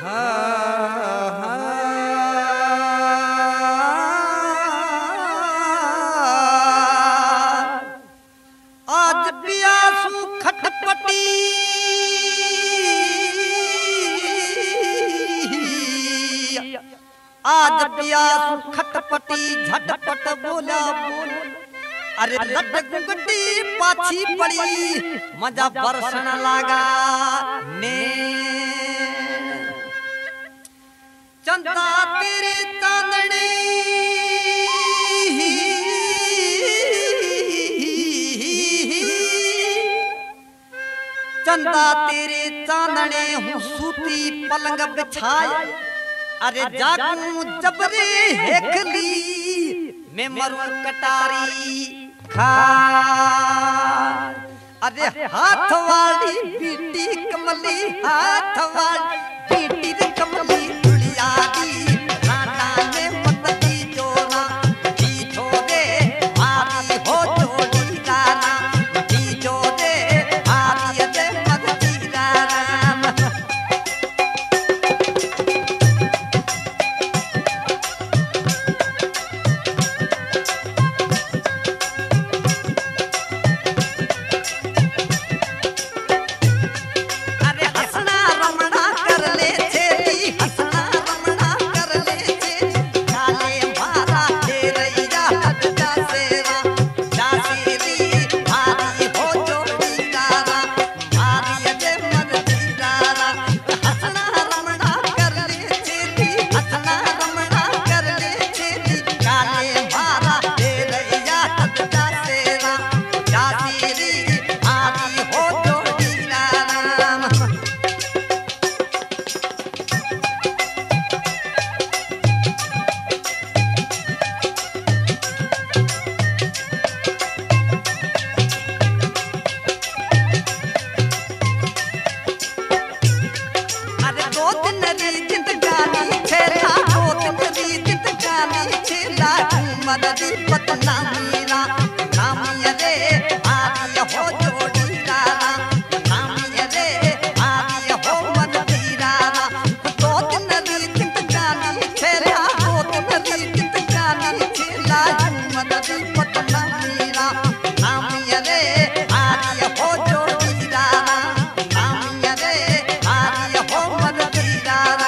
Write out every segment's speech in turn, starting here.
आज पियासू खटपटी आज पियासू खटपटी झटपट बोला बोल अरे लटक गुड्डी पाछी पड़ी मजा बरसन लगा ने चंदा तेरे चांदनी चंदा तेरे चांदने हूँ सूती पलंग बिछाए अरे जागू जबरे हेखली मैं मरू कटारी खा अरे हाथ वाली बीटी कमली हाथ वाली बीटी रे कमली दुलिया दी राना ने मत दी जोरा दी छोड़े भारी हो जोड़ी दाना दी जोड़े भारी दे मत दी राम मददी पतना मीरा नामी रे आदि हो जोड़ी राना नामी रे आदि हो मददी राना दो दिन दी चित जानी छेरा दो दिन दी चित जानी छेला मददी पतना मीरा नामी रे आदि हो जोड़ी राना नामी रे आदि हो मददी राना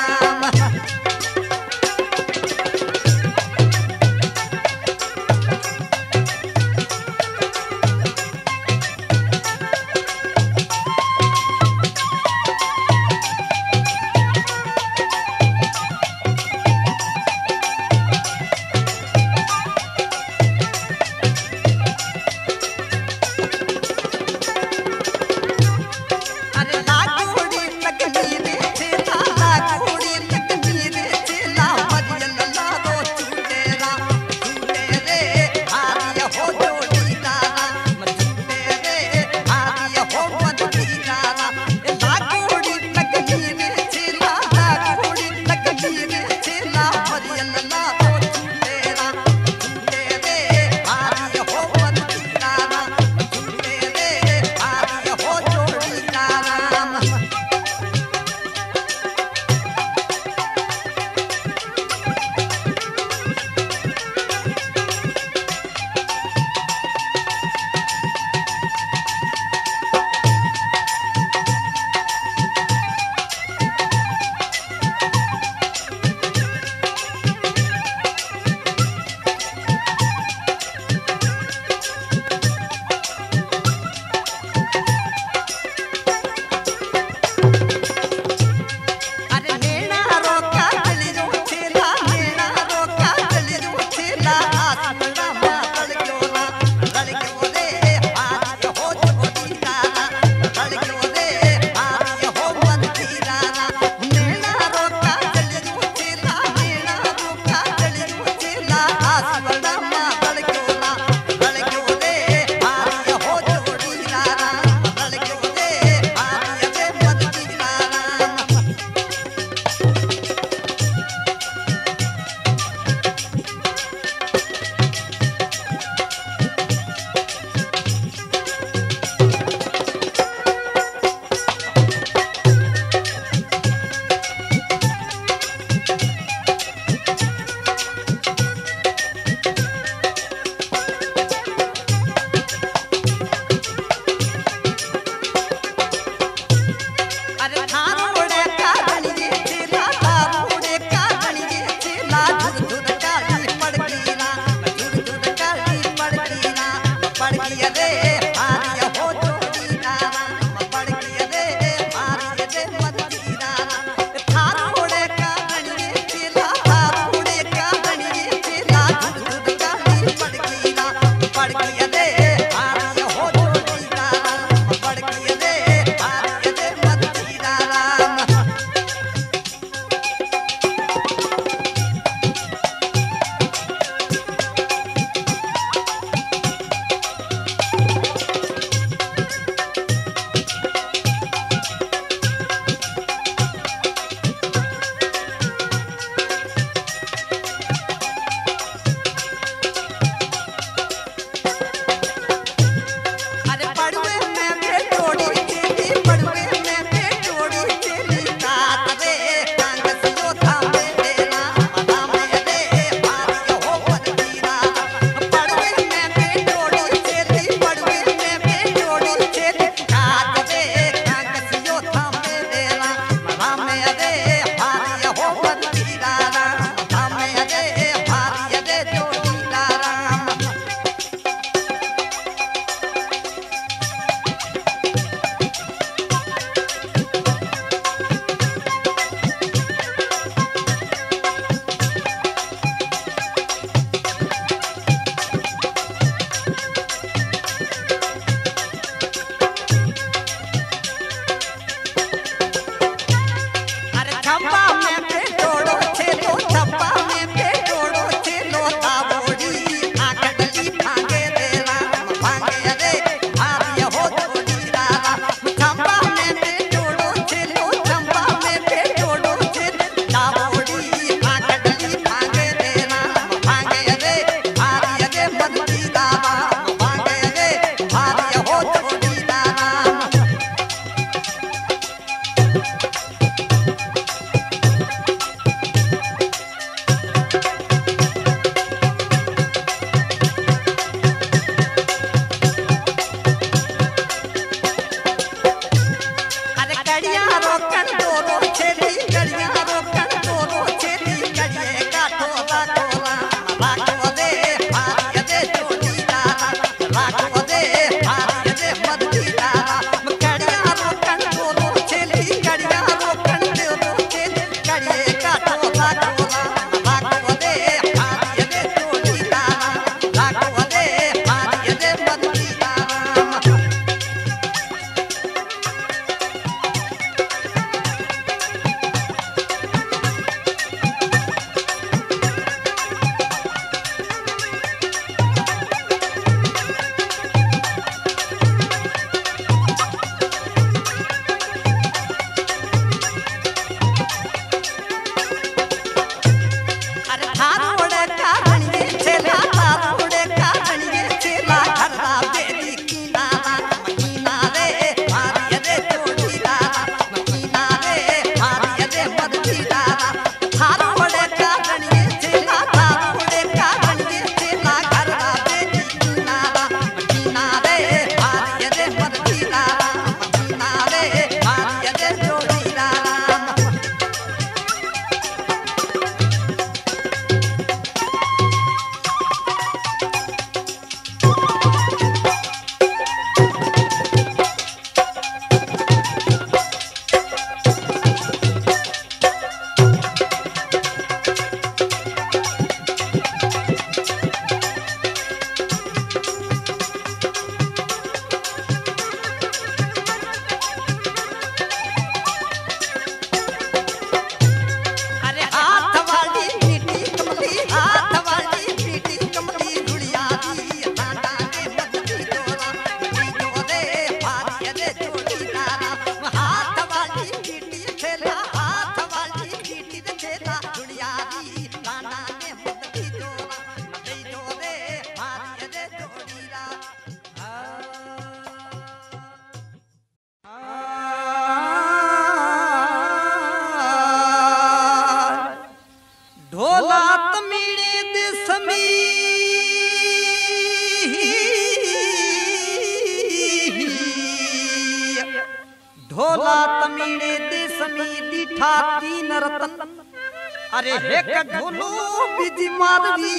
ढोला तमीड़े देश में दीठा तीन रतन अरे हेक ढोलो बिजी मारवी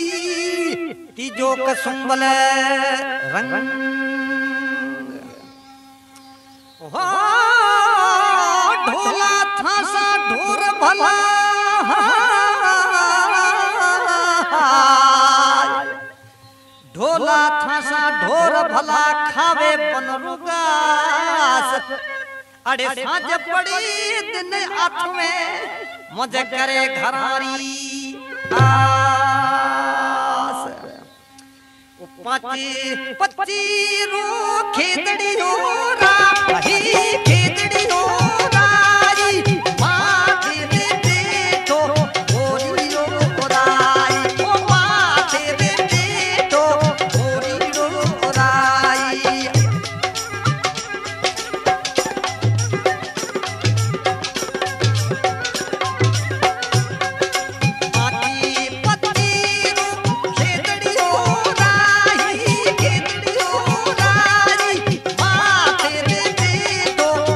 तीजो कसुंबल रंग हो ढोला थासा ढोर भला ढोला थासा ढोर भला खावे बनरुगास अरे सांझ पड़ी दिन आठ में मुझे करे घरारी आस पच्ची रो खेतड़ियो राही खेतड़ियो राई माथे रे बेटो गोरियो राई ओ माथे रे बेटो गोरियो राई तो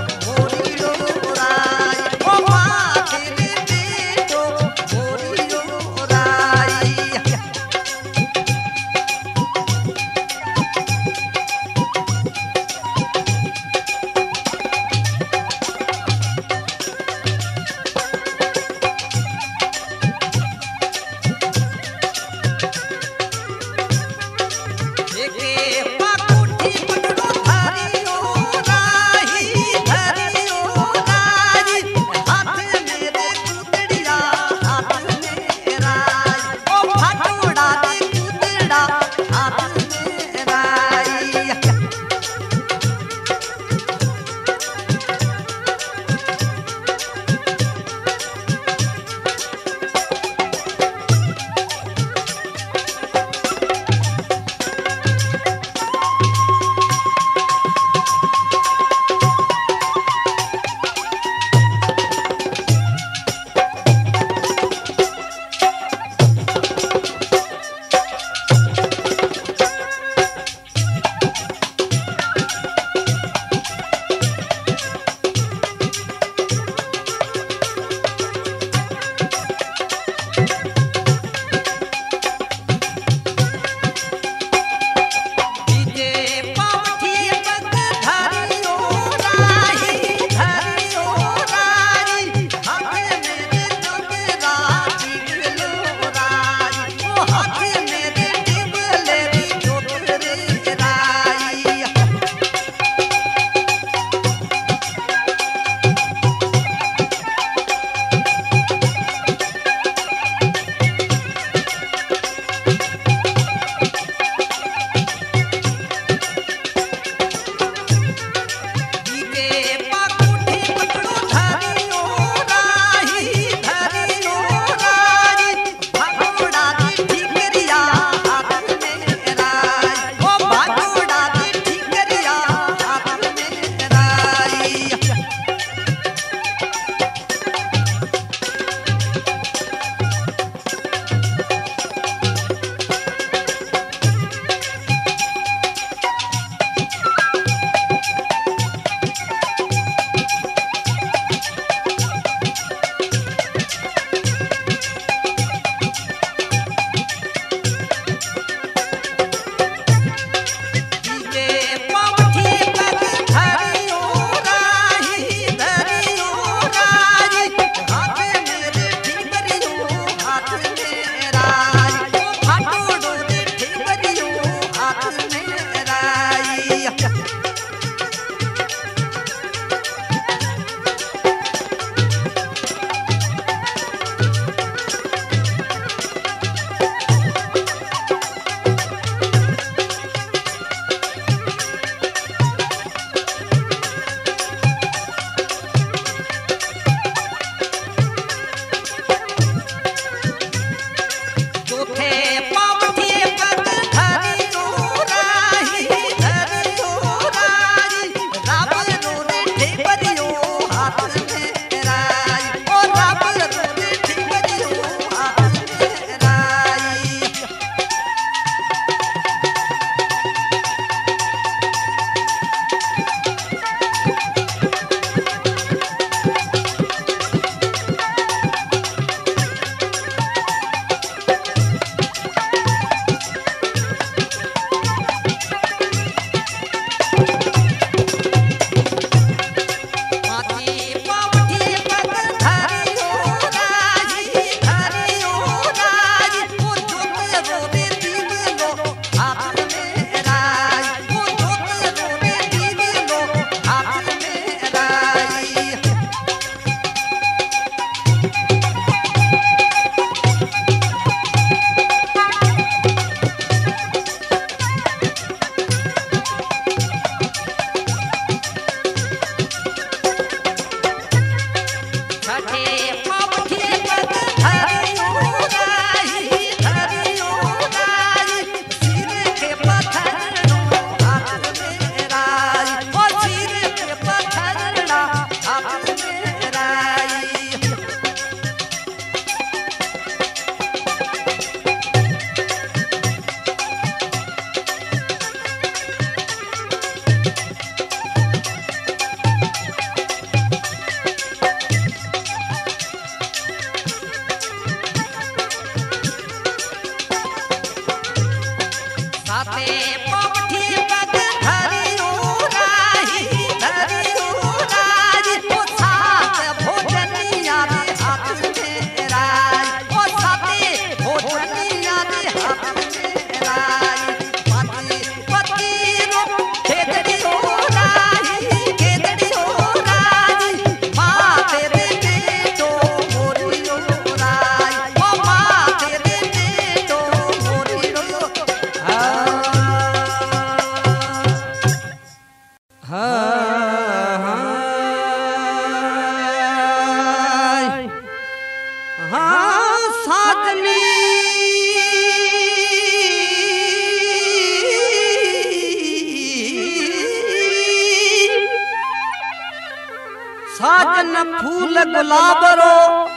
साजन फूल गुलाब रो,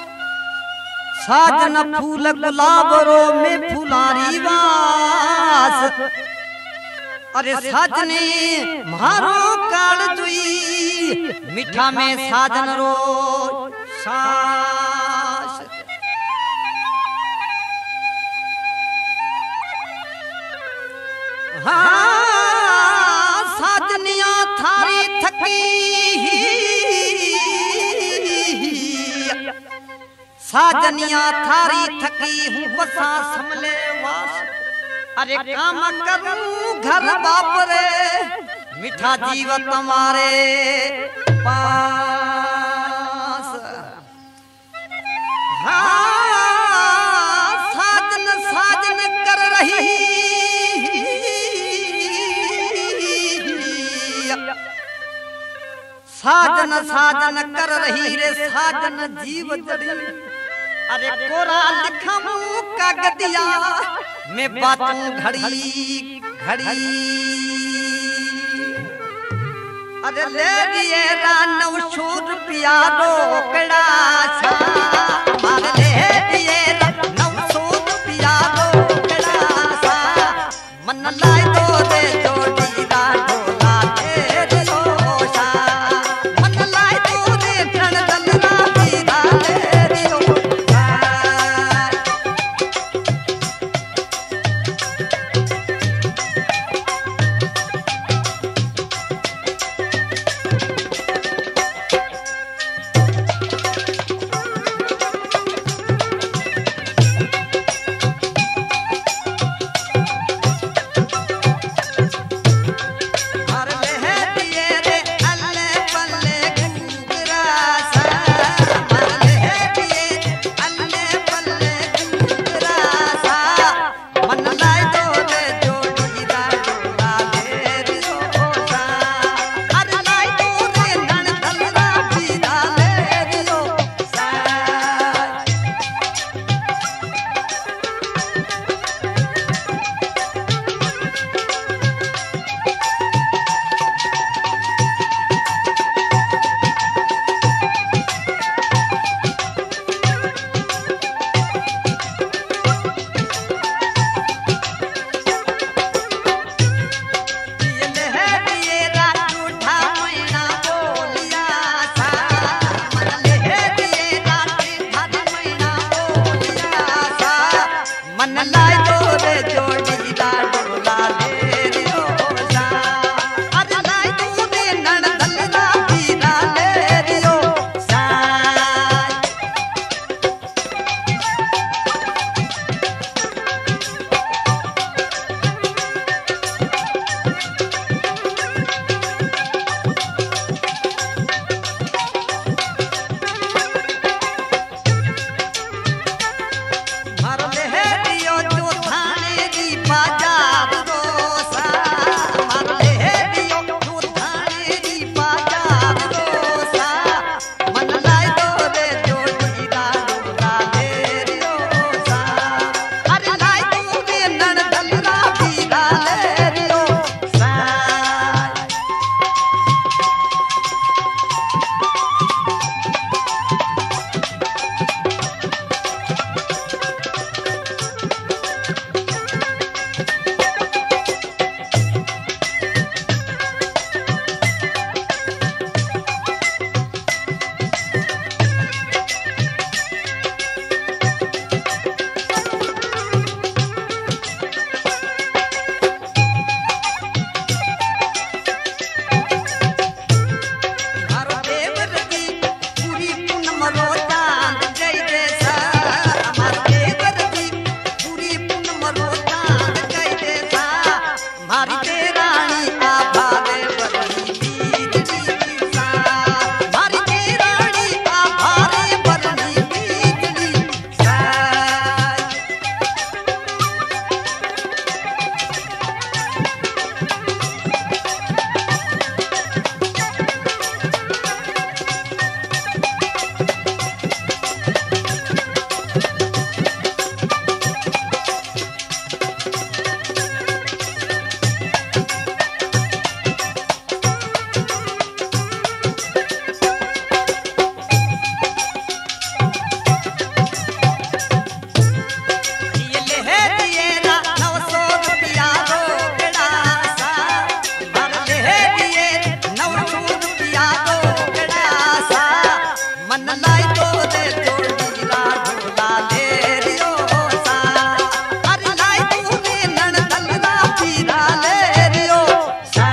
साजन फूल गुलाब रो में फुलारी वास। अरे साजने मारो काल जुई मीठा में साजन रो सास। हाँ साजनिया थारी थकी, साजनिया थारी थकी हूँ बसा समले वास। अरे काम करूं घर बाप रे मीठा जीव तुम्हारे पास। हाँ साजन साजन कर रही, साजन साजन कर रही रे साजन जीव जड़ी। अरे कोरा लिखूं कागदिया मैं बातूं घड़ी घड़ी। अरे ले लिए 900 रुपया रोकड़ा सा, अरे ले लिए 900 रुपया रोकड़ा सा। मन लाए दो रे जोड़ी दा ढोला तेरे रोशा, मन लाए दो रे प्रण दलना बीरा तेरी रोशा। मन लाई तो रे जोड़ीरा ढोला ले रियो सा अरे लाई तू रे नन दलरा पीरा ले रियो सा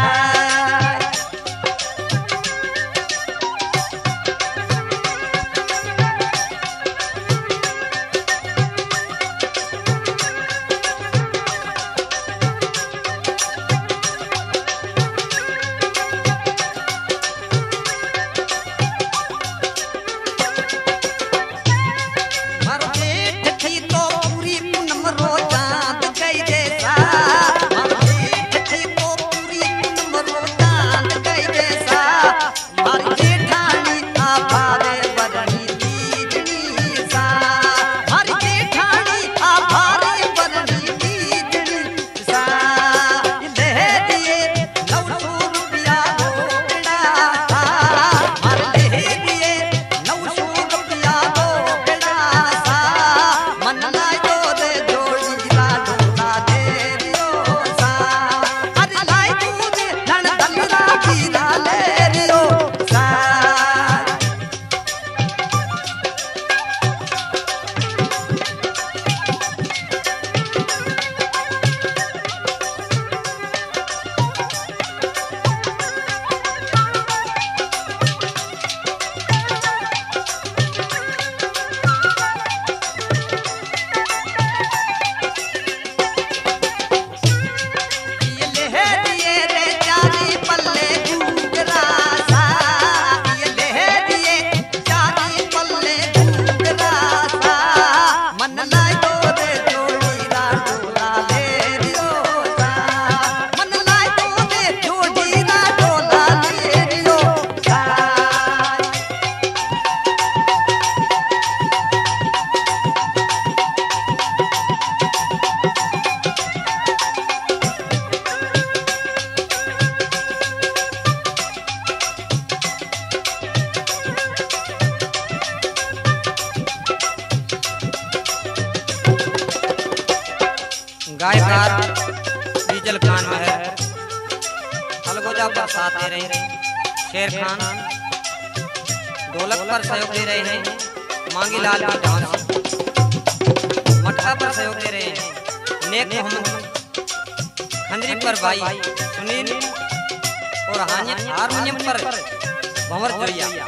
गायकार डीजल खान महर अलगोजा पर साथ दे रहे हैं, शेर खान ढोलक पर सहयोग दे रहे हैं, मांगी लाल मटका पर सहयोग दे रहे हैं, नेक मोहम्मद खंजरी पर भाई सुनील और हारमोनियम पर भंवर जोइया।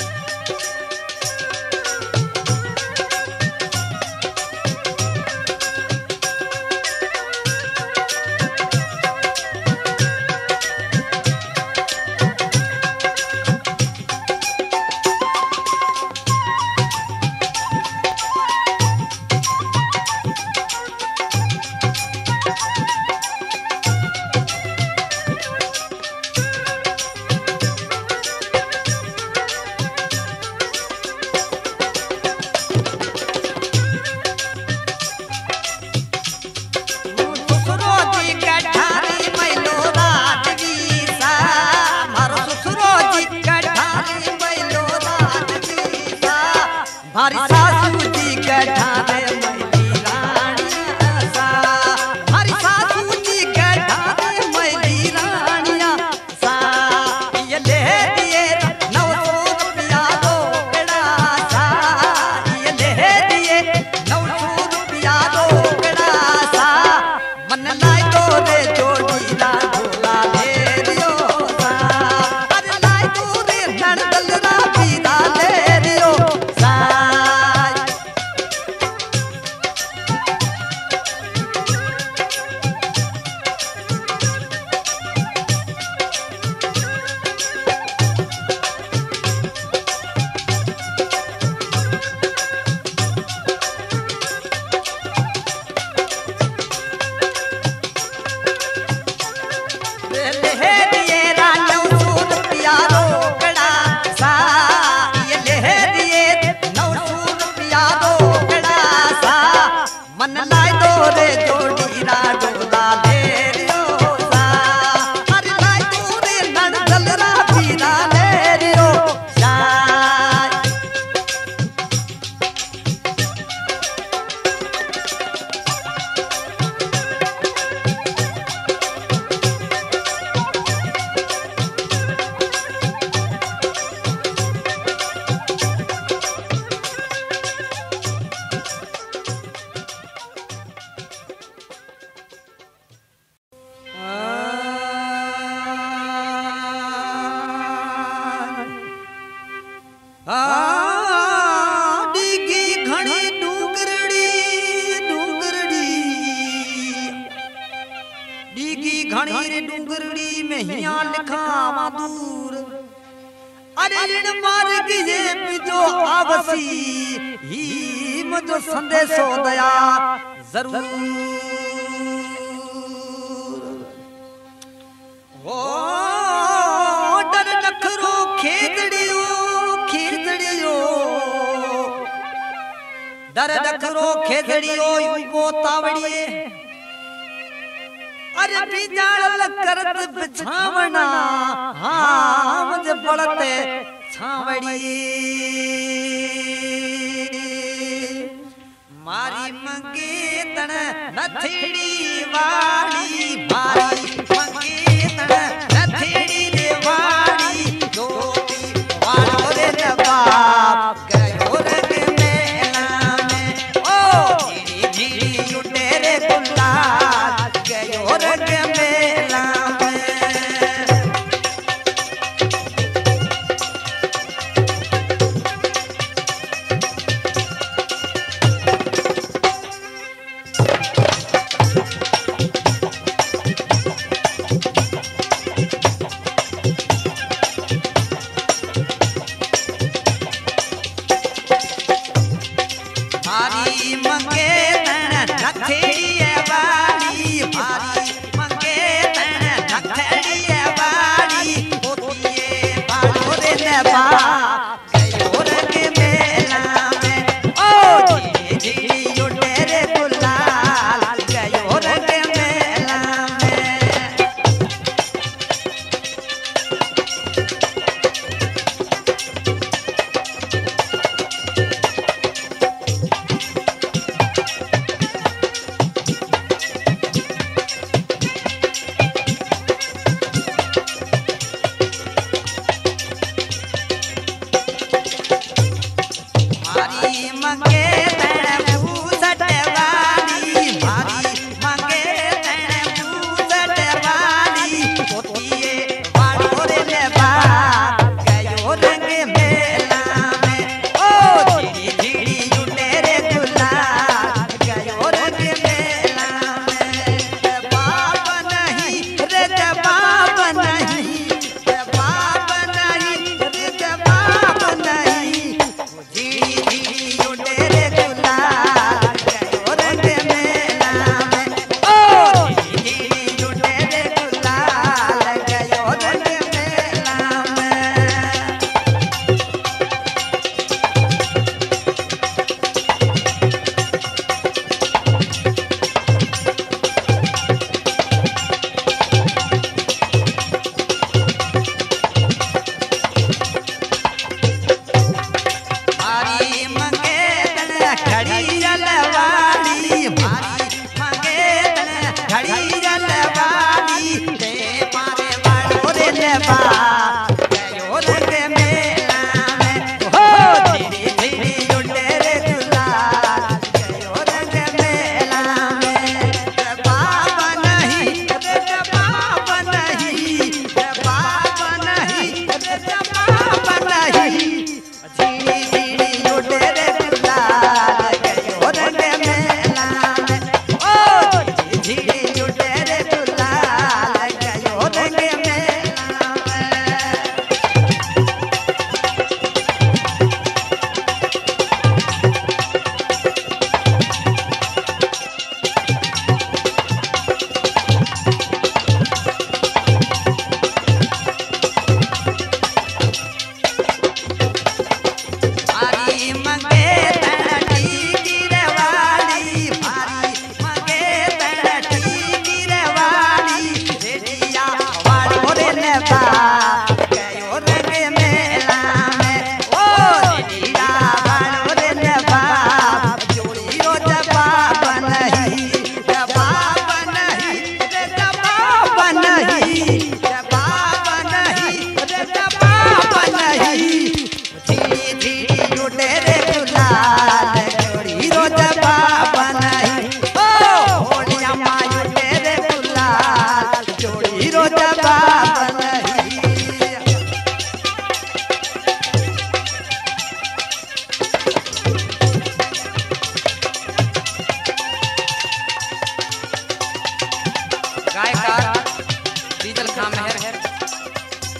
हमारी सासू जी गठारे मैली रानिया सा हमारी सासू जी गठारे मैली रानिया सा ये ले दिए 900 रुपया रोकड़ा सा ये ले दिए 900 रुपया रोकड़ा सा मन लाई तो रे जोड़ीला ढोला ले रियो सा अरे लाई तो रे नन दलरा पीरा ले रियो सा मन लाई दो रे जोड़ीरा ढोला ले रियो सा अरे लाई तू रे नन दलरा पीरा ले रियो सा में हिया लिखा दूर अरे इन मार्ग ये जो आवसी ही मुझो संदेशो दया जरूर ओ डर नखरो खेदड़ियो खेदड़ियो डर नखरो खेदड़ियो यूं तावड़िए अरे बिजाल करत बिछावना हाँ मुझे पड़ते छावड़ी मारी मंगेतन नथेड़ी वाली मारी मंगेतन नथेड़ी वाली जोती वालो रे नवाब गयो रंग मेला में ओ झीड़ी झीड़ी उठे रे गुलाल गयो रंग मेला में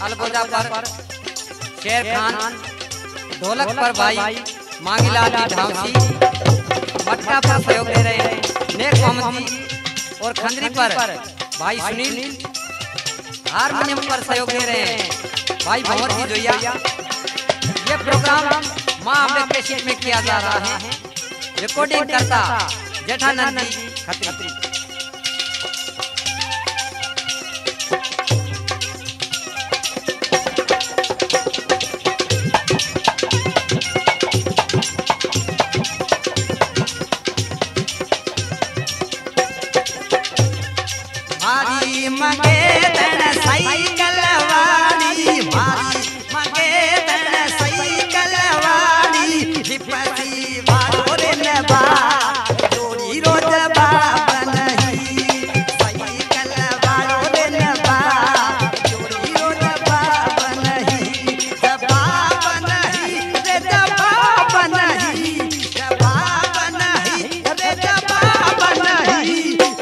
अलगोजा पर शेर खान, ढोलक पर भाई मांगीलाल जी ढांसी, मटका पर सहयोग दे रहे हैं नेक मोहम्मद जी और खंजरी पर भाई सुनील, हारमोनियम पर सहयोग दे रहे हैं भाई भंवर जी जोया। ये प्रोग्राम मां अम्बे कैसेट में किया जा रहा है। रिकॉर्डिंग करता जेठानंद जी खत्री। मारी मंगेतन साइकिल वाली, मारी मंगेतन साइकिल वाली, हिपसी वालों ने बा जोड़ी रोज बाबन ही, साइकिल वालों ने बा जोड़ी रोज बाबन ही, बाबन ही रे बाबन ही, बाबन ही रे बाबन ही।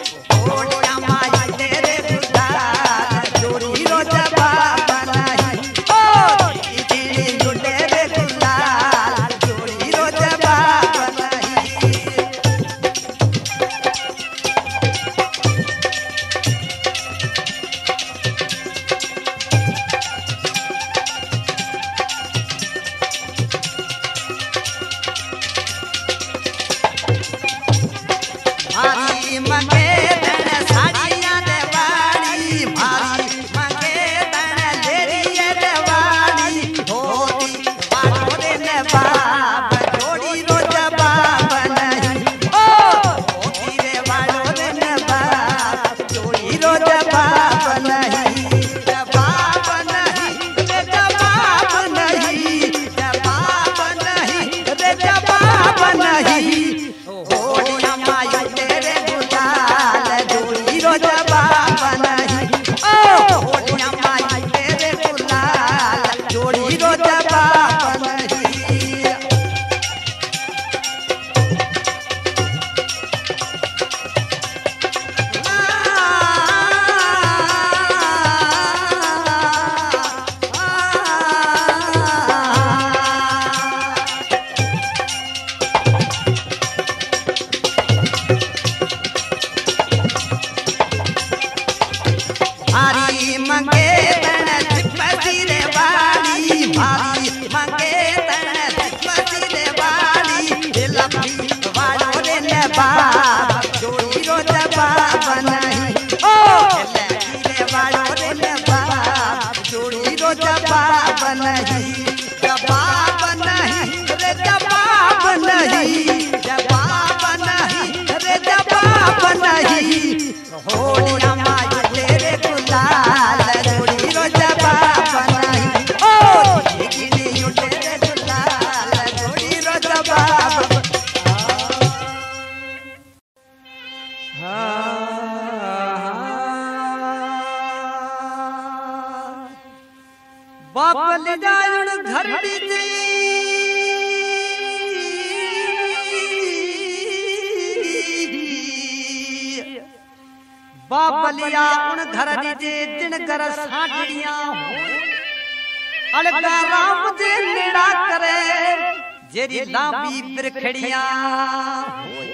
मारी मंगेतन साड़ियां दे वाली, मारी मंगेतन लेरिया दे वाली, होती वालों ने बाप जोड़ी रोज बाबन ही, ओ होती रे वालों ने बाप जोड़ी रोज बाबन ही, बाबन ही रे बाबन ही, बाबन ही रे बाबन ही। होड़िया माई तेरे गुलाल जोड़ी रोज बाबन ही, ओ होड़िया माई तेरे गुलाल जोड़ी रोज बाबन ही। मारी मंगेतन हिपसी रे वाली, मारी मंगेतन हिपसी रे वाली, लंबी वालों ने बाप जोड़ी रोज बाबन ही, ओ लंबी रे वालों ने बाप जोड़ी रोज बाबन ही, बाबन ही रे बाबन ही, बाबन ही रे बाबन ही। होड़िया माई तेरे गुलाल जोड़ी रोज बाबन ही, ओ लेकिन तेरे गुलाल जोड़ी रोज बाबन। बाप ले जान घर दीजिए, बाप लिया उन घर दीजे जिन घर साठड़ियां हो, अलगा राम जे नेड़ा करे जेरी लांबी बिरखड़ियां हो।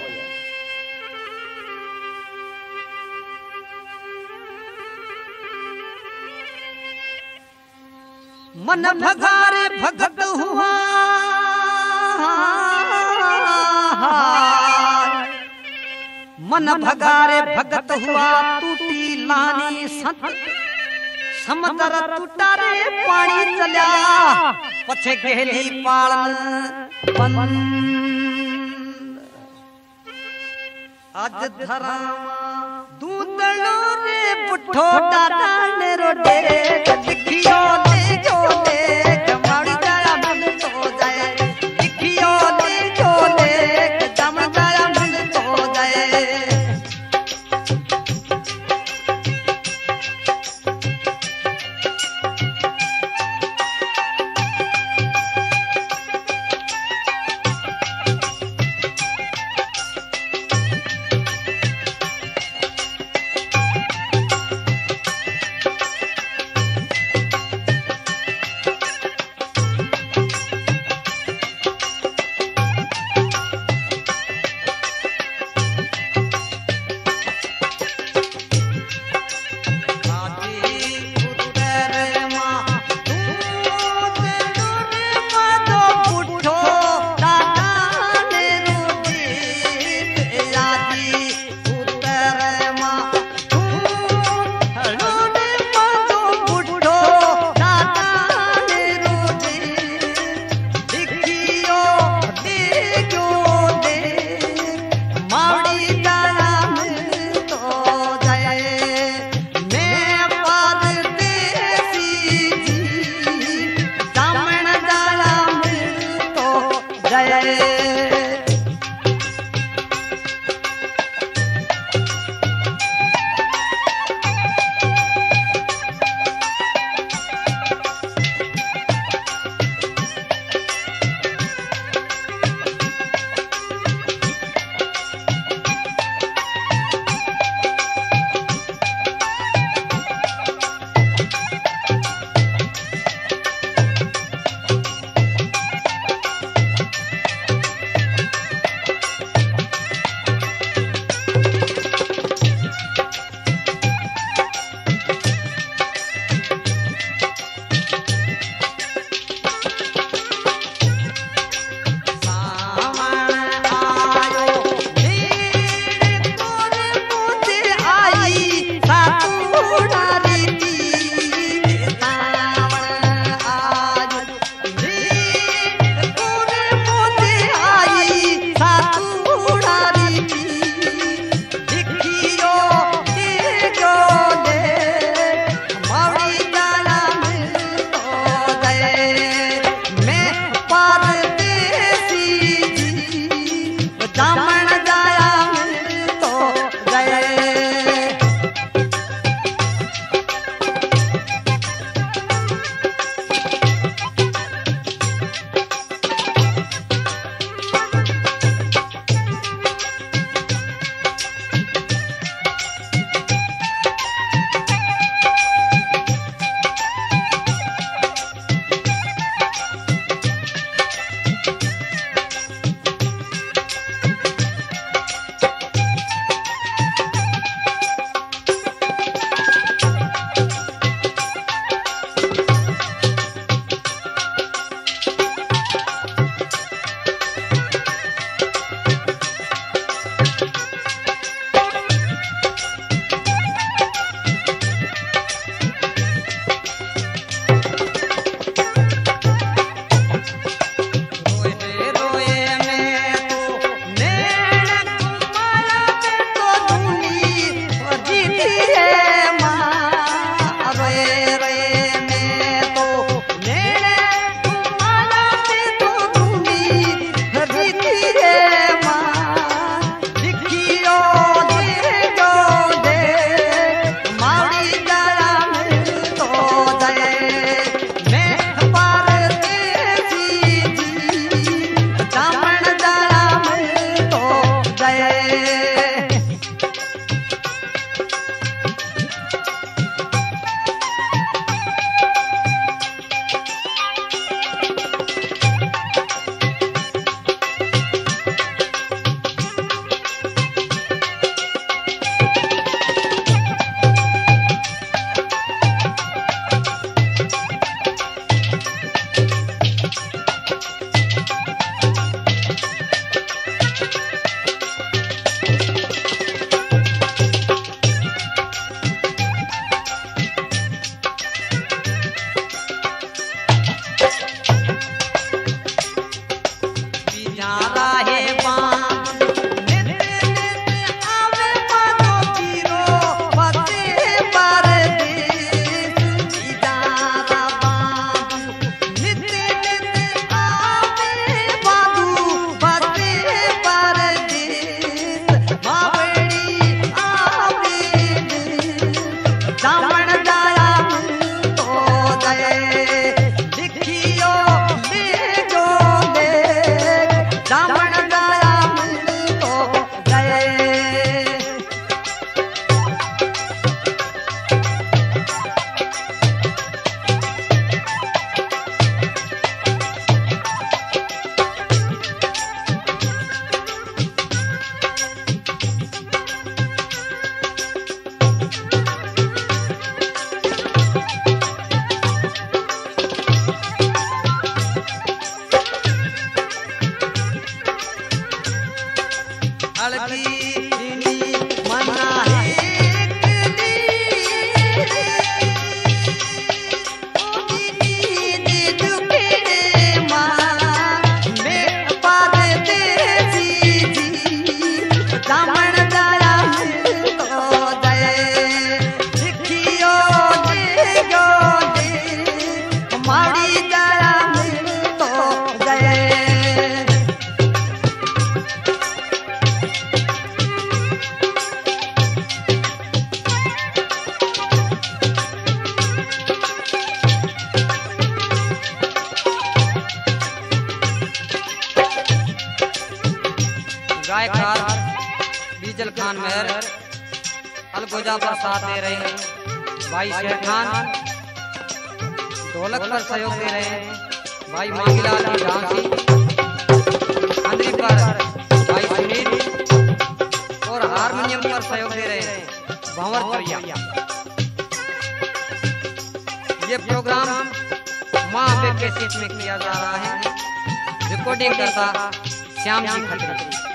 मन भगारे भगत हुआ, मन भगारे भगत हुआ, टूटी लानी संत समंदर टूटा रे पानी चलिया, पछे गहली पालन बंद। आज धरामा दूधड़ो रे पुठो डाटा ने रोडे, दिखियो ले जो ले कमाड़ी जाया मन तो जाए, दिखियो ले जो ले जम जाया मन तो जाए। जय गायकार डीजल खान मेहर अलगोजा पर साथ दे रहे हैं। भाई शेर खान ढोलक पर सहयोग दे रहे हैं। भाई मांगीलाल की झांसी अंदरी पर भाई सुनील और हारमोनियम पर सहयोग दे रहे हैं भंवर चौरिया। ये प्रोग्राम माँ पे कैसेट में किया जा रहा है। रिकॉर्डिंग करता श्याम जी खत्री।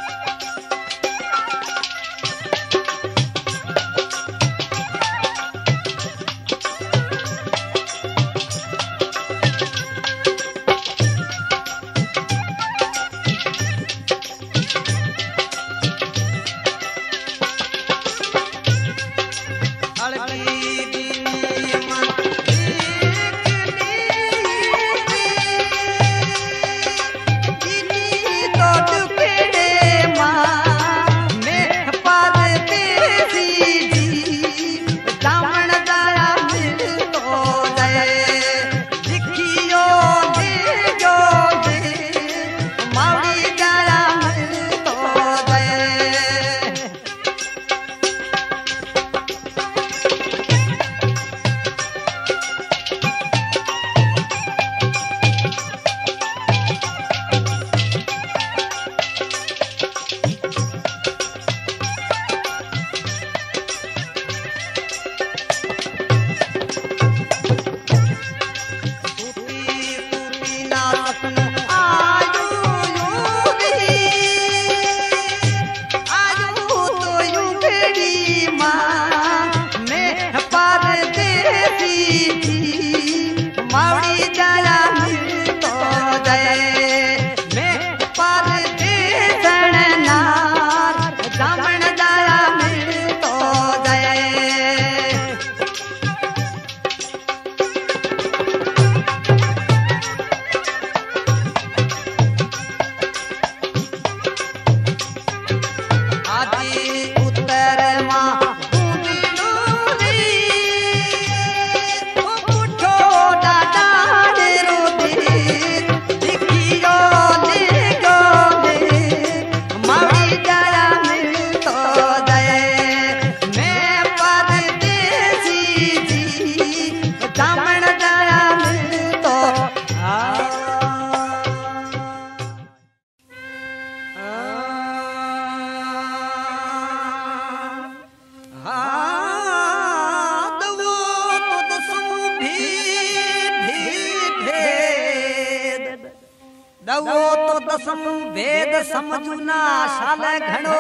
दवो तो दसम भेद समझू ना शाले घणो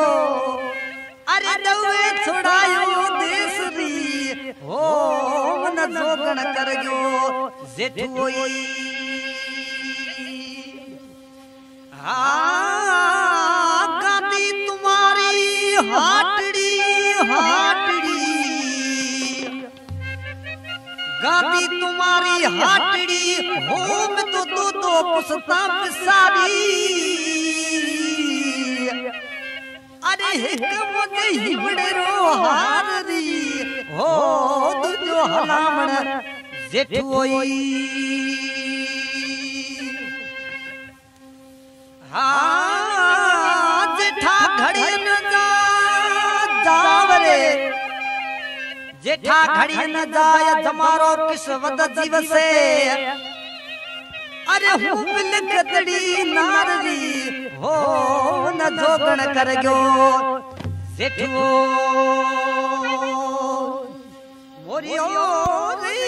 अरे दवे छुड़ायो देश री हो मन जोगण कर गयो जेठोई गादी तुम्हारी हाटड़ी हाटड़ी गादी तुम्हारी हाटड़ी होम तो पुसता पिसारी अरे हिक मुझे हिबड़रो हारी हो तुझो हलामण जेठोई हाँ जेठा घड़ी न जावरे जेठा घड़ी न जाय जमारो किस वद जीव से अरे हूँ बिल कतड़ी नारी हो न जोगण कर गयो जेठो मोरियो रे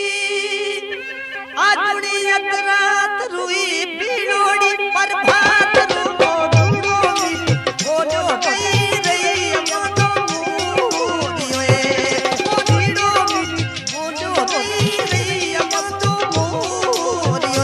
आजुड़ी अतरात रुई पीड़ोड़ी पर भात रो दूड़ोगी बोलो गई रही अमनो मोरियो पीड़ोगी बोलो गई रही अमनो मोरियो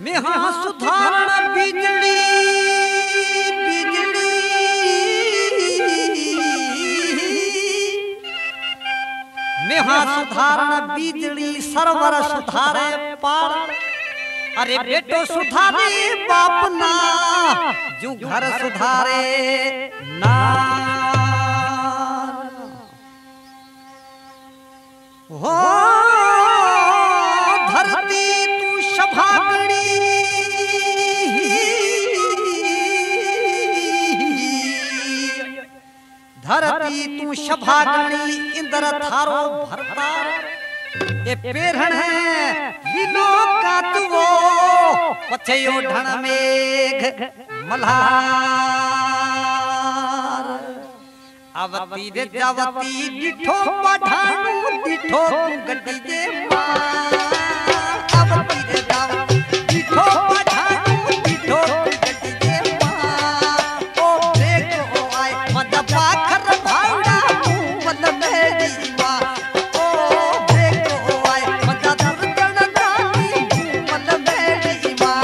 मेहा सुधारण बिजली बिजली मेहा सुधारण बिजली सरवर सुधारे पार अरे बेटो सुधारे बाप ना जो घर सुधारे ना हो धरती तू सभागणी धरती तू सभागणी इंद्र थारो भरतार ये पेरहन है लीलो कातवो पछयो ढण मेघ मल्हार आवती रे जावती डिठो पठाणू डिठो गड्डी जे मां आवती रे जावती डिठो पठाणू डिठो गड्डी जे मां ओ देखो आए मद पाखर भावड़ा मद मेरी मां ओ देखो आए मद दुर्जन रानी मद मेरी मां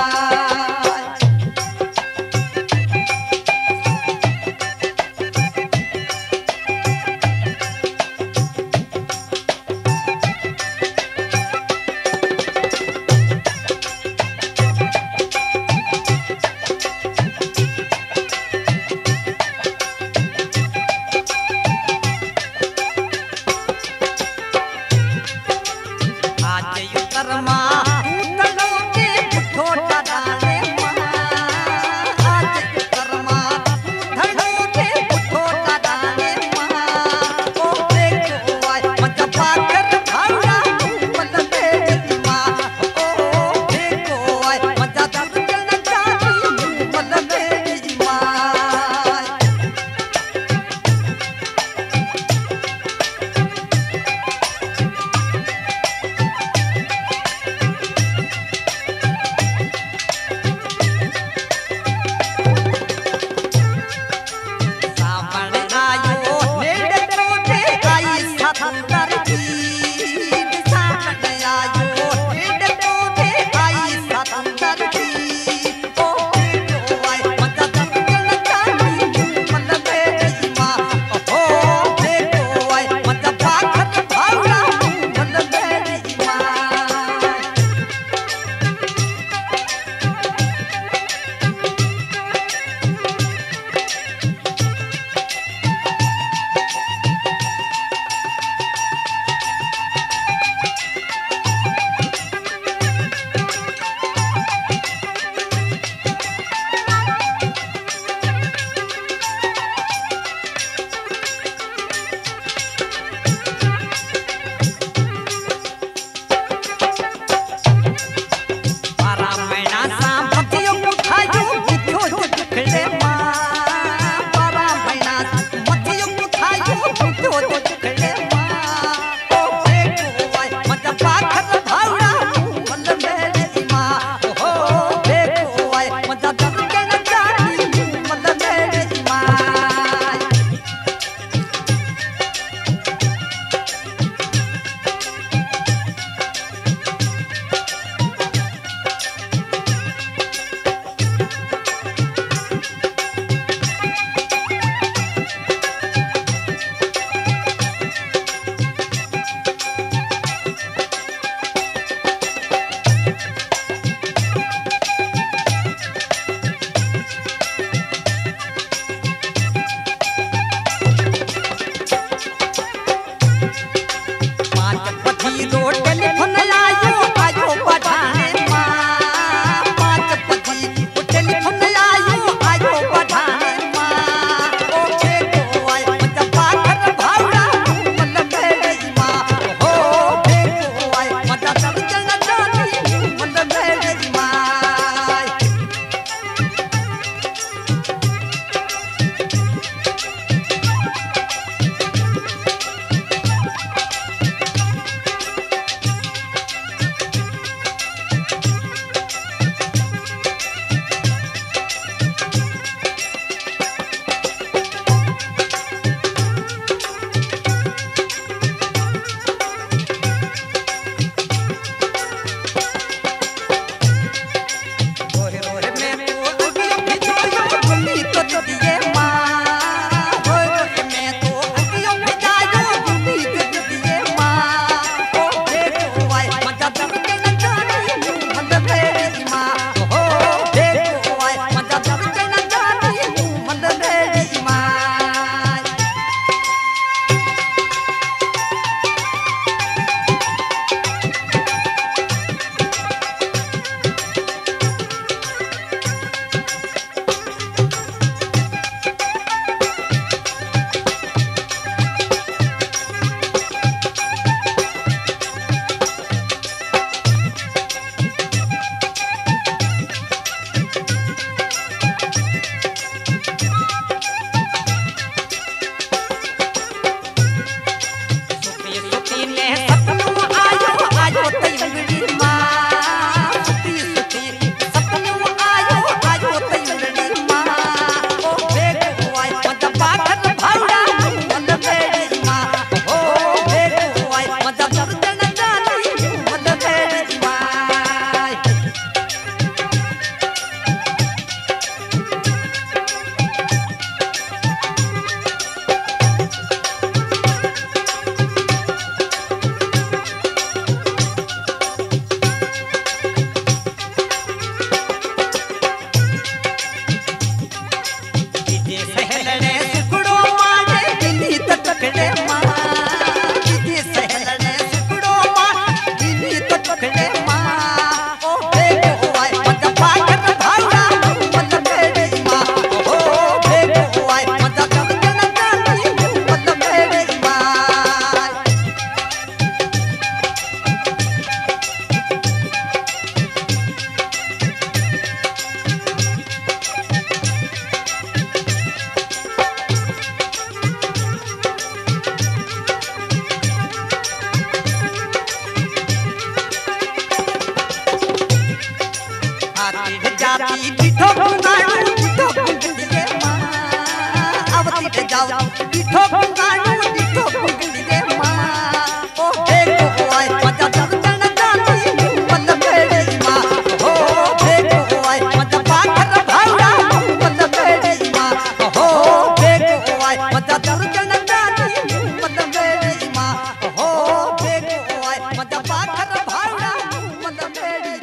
जाती डिठो गुंगाणू डिठो गुंगड़ी रे माँ आवती रे जाओ डिठो गुंगाणू डिठो गुंगड़ी रे माँ ओ देखो आए मजा दर्जन जाती बल मेरी माँ ओ देखो आए मजा पाखर भाड़ा बल मेरी माँ ओ देखो आए मजा दर्जन जाती बल मेरी माँ ओ देखो आए मजा पाखर भाड़ा बल मेरी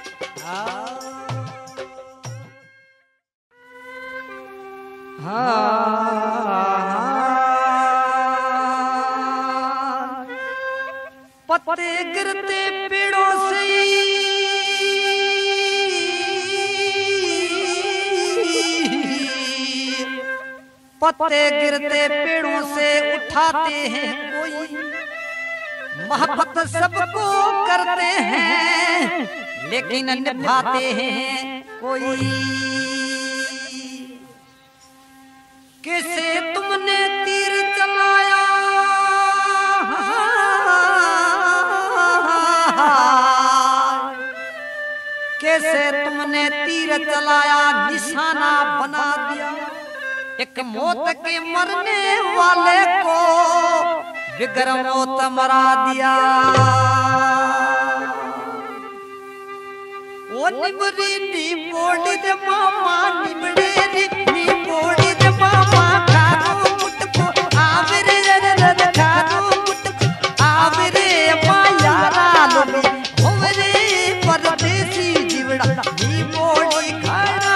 पत्ते गिरते पेड़ों से पत्ते गिरते पेड़ों से उठाते हैं कोई मोहब्बत सबको करते हैं लेकिन निभाते हैं कोई कैसे तुमने तीर चलाया कैसे तुमने तीर चलाया निशाना बना दिया एक मौत के मरने वाले को बिगर मौत मरा दिया ओ निबरी नी बोड़ी दे मामा निबड़े नी बोड़ी दे मामा खारो मुटको आवरे रे खारो मुटको आवरे माया लोमी होरे परदेसी जीवड़ा नी बोड़ी खाना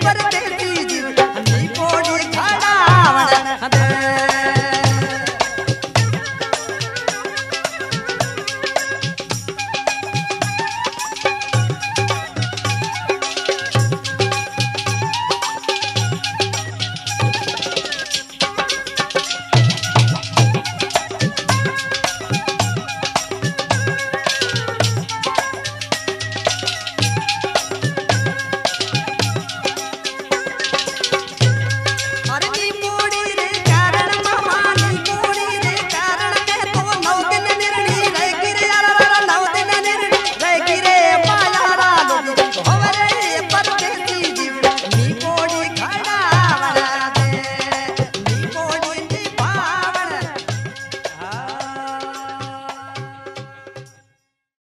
परदेसी